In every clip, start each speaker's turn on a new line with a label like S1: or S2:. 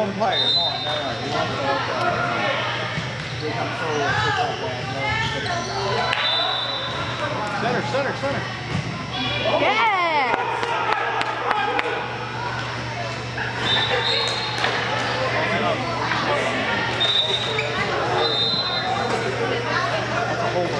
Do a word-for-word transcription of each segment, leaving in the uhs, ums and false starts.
S1: one player. Come on, no, no, he wants to look at it. I'm so center, center, center.
S2: Yes!
S1: That's a whole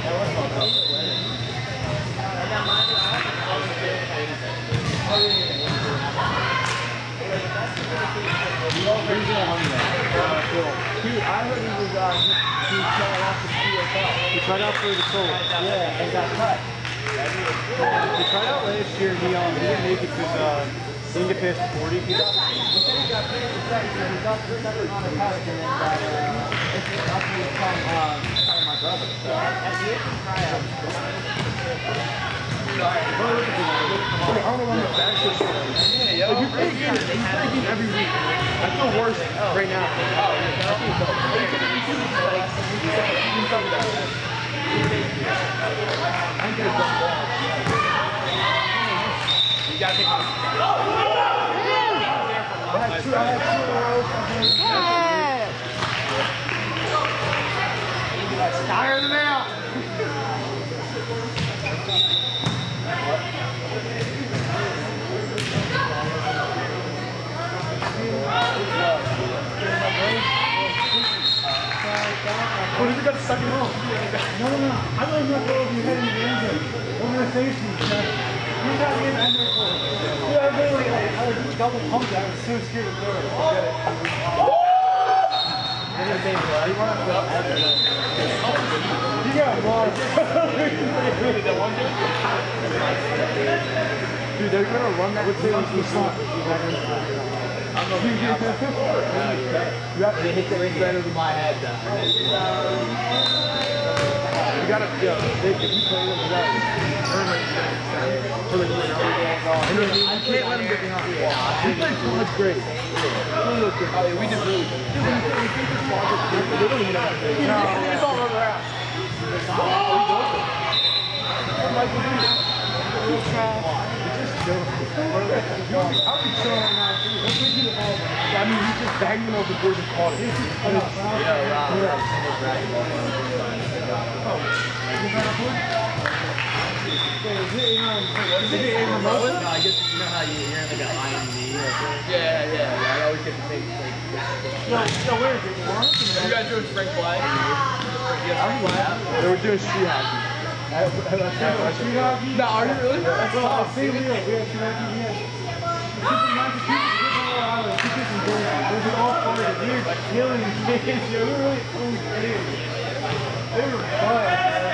S1: He, I heard he was, uh, he, he tried out for C F L. He tried out for the Colts. Yeah, and got cut. He tried out last year and he, um, he didn't make it because, uh, he didn't get past forty. He got, he said he got picked for second and he got second on a pass and then got, uh, it's up to become, um, kind of my brother. So, at the end of the tryout, I don't know when the back is. Yeah, yo. Like, you play games, you play games every week. I feel worse right now. Oh, you gotta take it. I had two, I had two in a row. Yeah. Tire them out. What if you got stuck in home? No, no, no. I don't even know if you head into the end zone. Over the safety. You got me in the end zone. Yeah, I literally, like, I was just double pumped. I was so scared to throw it. Forget it. You got lost. Dude, they're gonna run that. What's the song? You have to hit the ring better than my head, though. You gotta, yo, if you play them, you gotta earn it. So like, I can't let him get behind. He plays so much great. Oh, yeah, we did really good. They don't even know how to play. No, it's all over out. I could show him now. I mean, he's just banging over the board and caught it. Yeah, wow. Is it in remote? No, I guess you know how you, you're in like an I M D. Yeah, yeah. I always get the same thing. No, no, where is it? You guys doing spring flag? They were doing street hockey. Street hockey? No, are you really? That's all. I see Leo. We have street hockey. We have Those are all part of it. We were killing kids. We were really, really kids. They were fun.